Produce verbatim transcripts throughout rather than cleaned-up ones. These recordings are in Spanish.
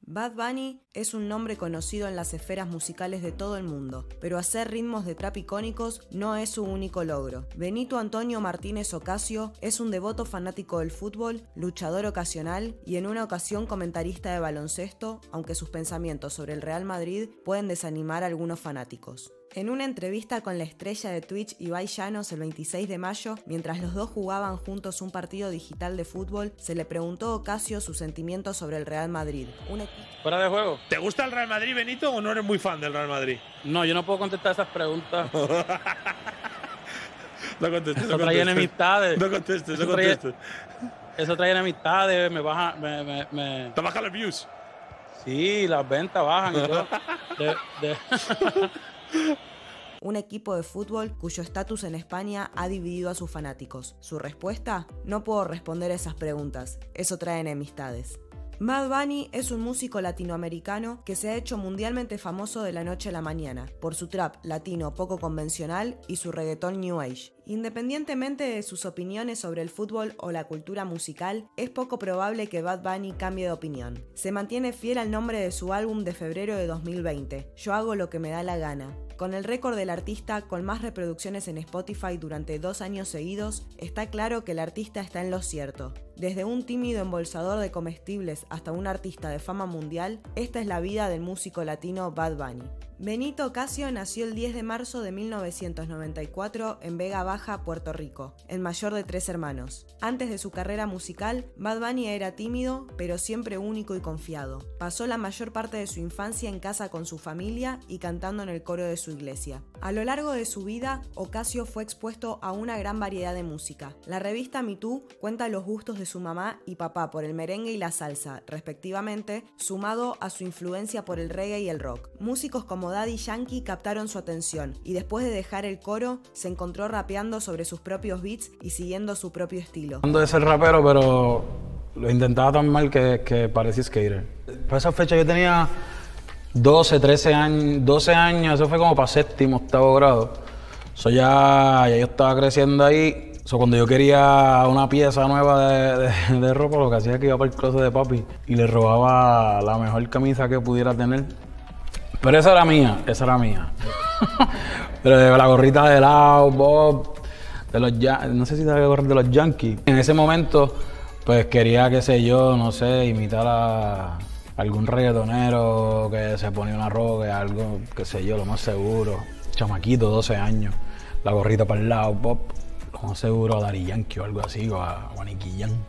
Bad Bunny es un nombre conocido en las esferas musicales de todo el mundo, pero hacer ritmos de trap icónicos no es su único logro. Benito Antonio Martínez Ocasio es un devoto fanático del fútbol, luchador ocasional y en una ocasión comentarista de baloncesto, aunque sus pensamientos sobre el Real Madrid pueden desanimar a algunos fanáticos. En una entrevista con la estrella de Twitch Ibai Llanos el veintiséis de mayo, mientras los dos jugaban juntos un partido digital de fútbol, se le preguntó a Ocasio sus sentimientos sobre el Real Madrid. Un equipo... Fuera de juego. ¿Te gusta el Real Madrid, Benito, o no eres muy fan del Real Madrid? No, yo no puedo contestar esas preguntas. No contestes, Eso no trae contestes. enemistades. No contestes, no Eso trae- contestes. Eso trae enemistades, me baja, me, me, me... Te baja los views. Sí, las ventas bajan y todo. De, de... Un equipo de fútbol cuyo estatus en España ha dividido a sus fanáticos. ¿Su respuesta? No puedo responder a esas preguntas. Eso trae enemistades. Bad Bunny es un músico latinoamericano que se ha hecho mundialmente famoso de la noche a la mañana, por su trap latino poco convencional y su reggaetón New Age. Independientemente de sus opiniones sobre el fútbol o la cultura musical, es poco probable que Bad Bunny cambie de opinión. Se mantiene fiel al nombre de su álbum de febrero de dos mil veinte, Yo hago lo que me da la gana. Con el récord del artista con más reproducciones en Spotify durante dos años seguidos, está claro que el artista está en lo cierto. Desde un tímido embolsador de comestibles hasta un artista de fama mundial, esta es la vida del músico latino Bad Bunny. Benito Ocasio nació el diez de marzo de mil novecientos noventa y cuatro en Vega Baja, Puerto Rico, el mayor de tres hermanos. Antes de su carrera musical, Bad Bunny era tímido, pero siempre único y confiado. Pasó la mayor parte de su infancia en casa con su familia y cantando en el coro de su iglesia. A lo largo de su vida, Ocasio fue expuesto a una gran variedad de música. La revista Me Too cuenta los gustos de su mamá y papá por el merengue y la salsa, respectivamente, sumado a su influencia por el reggae y el rock. Músicos como Daddy Yankee captaron su atención y después de dejar el coro, se encontró rapeando sobre sus propios beats y siguiendo su propio estilo. Tratando de ser rapero, pero lo intentaba tan mal que, que parecía skater. Para esa fecha yo tenía doce, trece años, doce años, eso fue como para séptimo, octavo grado. Eso ya, ya yo estaba creciendo ahí. So, cuando yo quería una pieza nueva de, de, de ropa, lo que hacía es que iba para el closet de papi y le robaba la mejor camisa que pudiera tener. Pero esa era mía, esa era mía. Pero de la gorrita de lado, Bob, de los no sé si te acuerdas de los Yankees. En ese momento, pues quería, qué sé yo, no sé, imitar a algún reggaetonero que se ponía una roca, algo, qué sé yo, lo más seguro. Chamaquito, doce años, la gorrita para el lado, Bob. Lo más seguro a Daddy Yankee o algo así, o a, o a Nicky Jam.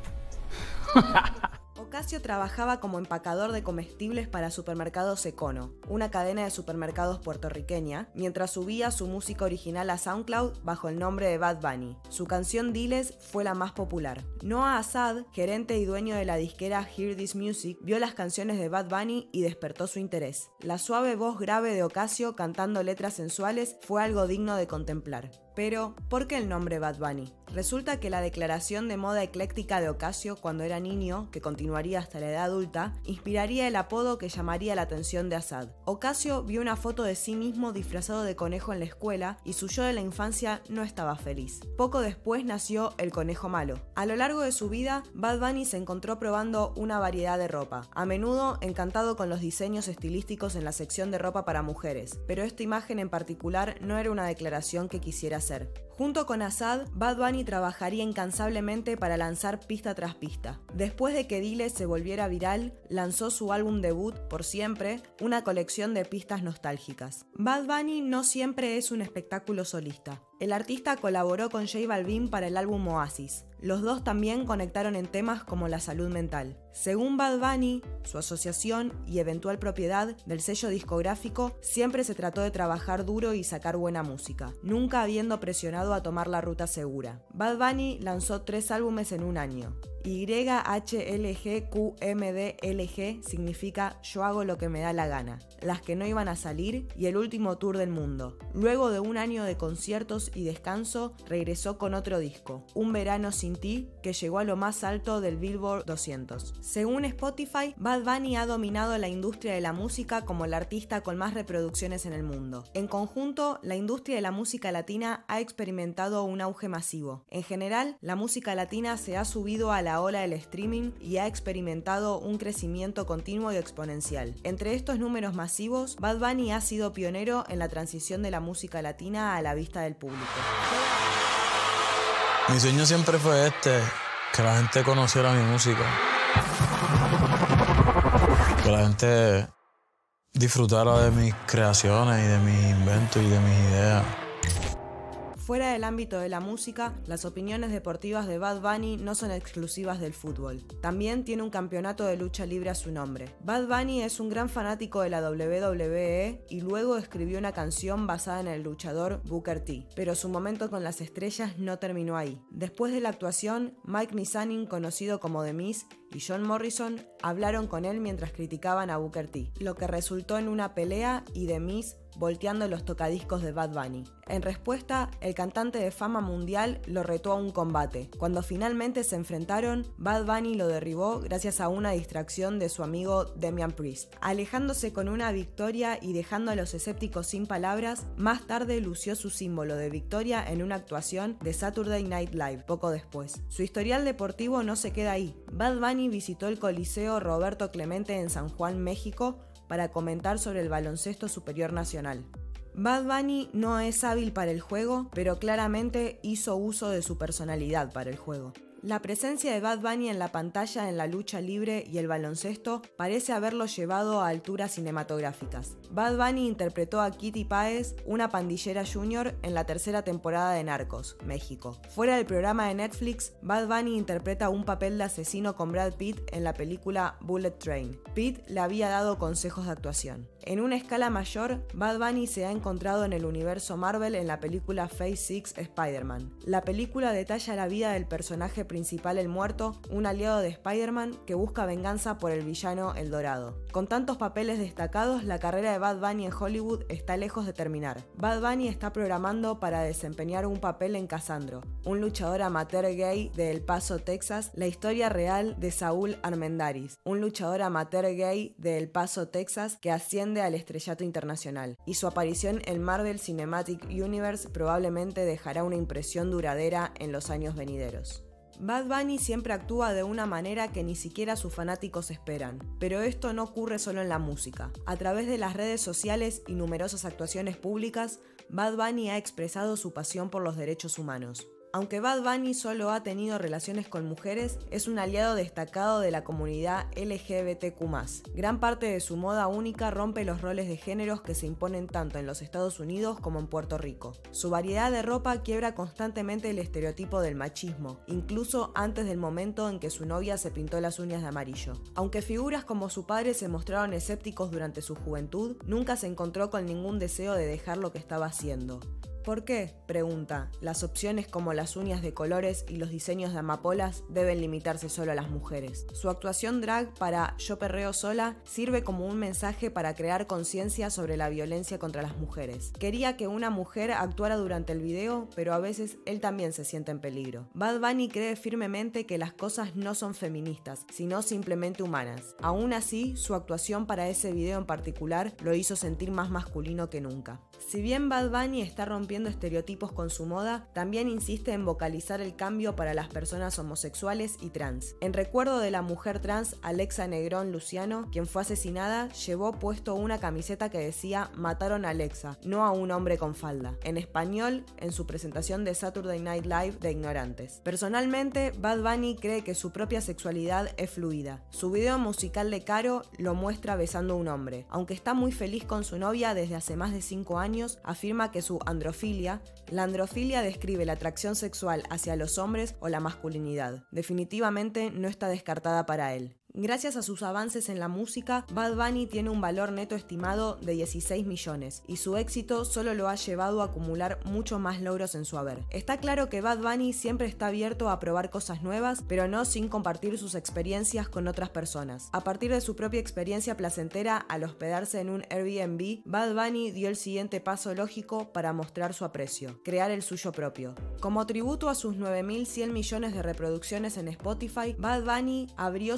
Ocasio trabajaba como empacador de comestibles para Supermercados Econo, una cadena de supermercados puertorriqueña, mientras subía su música original a SoundCloud bajo el nombre de Bad Bunny. Su canción Diles fue la más popular. Noah Assad, gerente y dueño de la disquera Hear This Music, vio las canciones de Bad Bunny y despertó su interés. La suave voz grave de Ocasio cantando letras sensuales fue algo digno de contemplar. Pero, ¿por qué el nombre Bad Bunny? Resulta que la declaración de moda ecléctica de Ocasio cuando era niño, que continuaría hasta la edad adulta, inspiraría el apodo que llamaría la atención de Assad. Ocasio vio una foto de sí mismo disfrazado de conejo en la escuela y su yo de la infancia no estaba feliz. Poco después nació el conejo malo. A lo largo de su vida, Bad Bunny se encontró probando una variedad de ropa, a menudo encantado con los diseños estilísticos en la sección de ropa para mujeres, pero esta imagen en particular no era una declaración que quisiera hacer. Junto con Assad, Bad Bunny trabajaría incansablemente para lanzar pista tras pista. Después de que Diles se volviera viral, lanzó su álbum debut, Por Siempre, una colección de pistas nostálgicas. Bad Bunny no siempre es un espectáculo solista. El artista colaboró con J Balvin para el álbum Oasis. Los dos también conectaron en temas como la salud mental. Según Bad Bunny, su asociación y eventual propiedad del sello discográfico siempre se trató de trabajar duro y sacar buena música, nunca habiendo presionado a tomar la ruta segura. Bad Bunny lanzó tres álbumes en un año. Y H L G Q M D L G significa Yo hago lo que me da la gana, las que no iban a salir y el último tour del mundo. Luego de un año de conciertos y descanso, regresó con otro disco, Un verano sin ti, que llegó a lo más alto del Billboard doscientos. Según Spotify, Bad Bunny ha dominado la industria de la música como el artista con más reproducciones en el mundo. En conjunto, la industria de la música latina ha experimentado un auge masivo. En general, la música latina se ha subido a la la ola del streaming y ha experimentado un crecimiento continuo y exponencial. Entre estos números masivos, Bad Bunny ha sido pionero en la transición de la música latina a la vista del público. Mi sueño siempre fue este, que la gente conociera mi música. Que la gente disfrutara de mis creaciones y de mis inventos y de mis ideas. Fuera del ámbito de la música, las opiniones deportivas de Bad Bunny no son exclusivas del fútbol. También tiene un campeonato de lucha libre a su nombre. Bad Bunny es un gran fanático de la doble u doble u E y luego escribió una canción basada en el luchador Booker T. Pero su momento con las estrellas no terminó ahí. Después de la actuación, Mike Mizanin, conocido como The Miz, y John Morrison hablaron con él mientras criticaban a Booker T, lo que resultó en una pelea y The Miz volteando los tocadiscos de Bad Bunny. En respuesta, el cantante de fama mundial lo retó a un combate. Cuando finalmente se enfrentaron, Bad Bunny lo derribó gracias a una distracción de su amigo Damian Priest. Alejándose con una victoria y dejando a los escépticos sin palabras, más tarde lució su símbolo de victoria en una actuación de Saturday Night Live poco después. Su historial deportivo no se queda ahí. Bad Bunny visitó el Coliseo Roberto Clemente en San Juan, México, para comentar sobre el baloncesto superior nacional. Bad Bunny no es hábil para el juego, pero claramente hizo uso de su personalidad para el juego. La presencia de Bad Bunny en la pantalla en la lucha libre y el baloncesto parece haberlo llevado a alturas cinematográficas. Bad Bunny interpretó a Kitty Páez, una pandillera junior, en la tercera temporada de Narcos, México. Fuera del programa de Netflix, Bad Bunny interpreta un papel de asesino con Brad Pitt en la película Bullet Train. Pitt le había dado consejos de actuación. En una escala mayor, Bad Bunny se ha encontrado en el universo Marvel en la película Phase seis Spider-Man. La película detalla la vida del personaje principal El Muerto, un aliado de Spider-Man que busca venganza por el villano El Dorado. Con tantos papeles destacados, la carrera de Bad Bunny en Hollywood está lejos de terminar. Bad Bunny está programando para desempeñar un papel en Casandro, un luchador amateur gay de El Paso, Texas, la historia real de Saúl Armendáriz, un luchador amateur gay de El Paso, Texas, que asciende al estrellato internacional, y su aparición en Marvel Cinematic Universe probablemente dejará una impresión duradera en los años venideros. Bad Bunny siempre actúa de una manera que ni siquiera sus fanáticos esperan, pero esto no ocurre solo en la música. A través de las redes sociales y numerosas actuaciones públicas, Bad Bunny ha expresado su pasión por los derechos humanos. Aunque Bad Bunny solo ha tenido relaciones con mujeres, es un aliado destacado de la comunidad L G B T Q más. Gran parte de su moda única rompe los roles de géneros que se imponen tanto en los Estados Unidos como en Puerto Rico. Su variedad de ropa quiebra constantemente el estereotipo del machismo, incluso antes del momento en que su novia se pintó las uñas de amarillo. Aunque figuras como su padre se mostraron escépticos durante su juventud, nunca se encontró con ningún deseo de dejar lo que estaba haciendo. ¿Por qué?, pregunta. Las opciones como las uñas de colores y los diseños de amapolas deben limitarse solo a las mujeres. Su actuación drag para Yo Perreo Sola sirve como un mensaje para crear conciencia sobre la violencia contra las mujeres. Quería que una mujer actuara durante el video, pero a veces él también se siente en peligro. Bad Bunny cree firmemente que las cosas no son feministas, sino simplemente humanas. Aún así, su actuación para ese video en particular lo hizo sentir más masculino que nunca. Si bien Bad Bunny está rompiendo estereotipos con su moda, también insiste en vocalizar el cambio para las personas homosexuales y trans. En recuerdo de la mujer trans Alexa Negrón Luciano, quien fue asesinada, llevó puesto una camiseta que decía "Mataron a Alexa, no a un hombre con falda", en español, en su presentación de Saturday Night Live de Ignorantes. Personalmente, Bad Bunny cree que su propia sexualidad es fluida. Su video musical de Caro lo muestra besando a un hombre. Aunque está muy feliz con su novia desde hace más de cinco años, afirma que su androfilia, la androfilia describe la atracción sexual hacia los hombres o la masculinidad. Definitivamente no está descartada para él. Gracias a sus avances en la música, Bad Bunny tiene un valor neto estimado de dieciséis millones, y su éxito solo lo ha llevado a acumular muchos más logros en su haber. Está claro que Bad Bunny siempre está abierto a probar cosas nuevas, pero no sin compartir sus experiencias con otras personas. A partir de su propia experiencia placentera al hospedarse en un Airbnb, Bad Bunny dio el siguiente paso lógico para mostrar su aprecio: crear el suyo propio. Como tributo a sus nueve mil cien millones de reproducciones en Spotify, Bad Bunny abrió su camión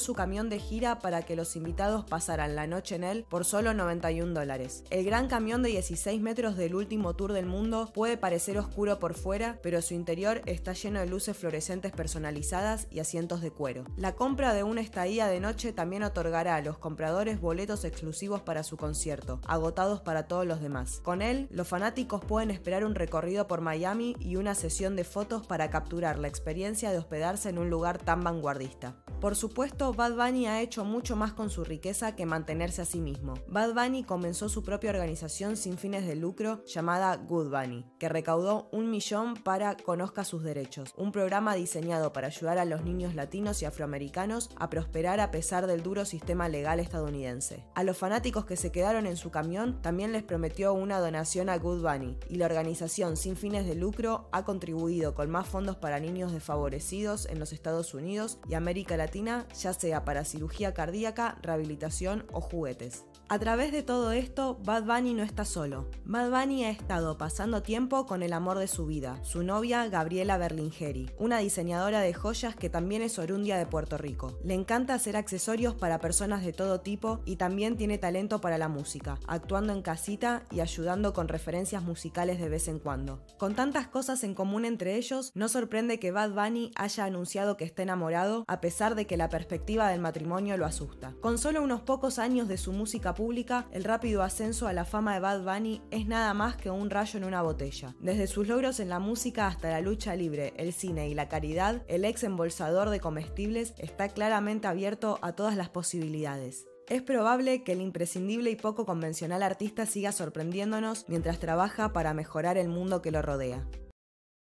camión de gira para que los invitados pasaran la noche en él por solo noventa y un dólares. El gran camión de dieciséis metros del último tour del mundo puede parecer oscuro por fuera, pero su interior está lleno de luces fluorescentes personalizadas y asientos de cuero. La compra de una estadía de noche también otorgará a los compradores boletos exclusivos para su concierto, agotados para todos los demás. Con él, los fanáticos pueden esperar un recorrido por Miami y una sesión de fotos para capturar la experiencia de hospedarse en un lugar tan vanguardista. Por supuesto, Bad Bunny ha hecho mucho más con su riqueza que mantenerse a sí mismo. Bad Bunny comenzó su propia organización sin fines de lucro llamada Good Bunny, que recaudó un millón para Conozca sus Derechos, un programa diseñado para ayudar a los niños latinos y afroamericanos a prosperar a pesar del duro sistema legal estadounidense. A los fanáticos que se quedaron en su camión también les prometió una donación a Good Bunny, y la organización sin fines de lucro ha contribuido con más fondos para niños desfavorecidos en los Estados Unidos y América Latina, ya sea para cirugía cardíaca, rehabilitación o juguetes. A través de todo esto, Bad Bunny no está solo. Bad Bunny ha estado pasando tiempo con el amor de su vida, su novia Gabriela Berlingeri, una diseñadora de joyas que también es orundia de Puerto Rico. Le encanta hacer accesorios para personas de todo tipo y también tiene talento para la música, actuando en casita y ayudando con referencias musicales de vez en cuando. Con tantas cosas en común entre ellos, no sorprende que Bad Bunny haya anunciado que está enamorado, a pesar de que la perspectiva del matrimonio lo asusta. Con solo unos pocos años de su música pública, el rápido ascenso a la fama de Bad Bunny es nada más que un rayo en una botella. Desde sus logros en la música hasta la lucha libre, el cine y la caridad, el ex embolsador de comestibles está claramente abierto a todas las posibilidades. Es probable que el imprescindible y poco convencional artista siga sorprendiéndonos mientras trabaja para mejorar el mundo que lo rodea.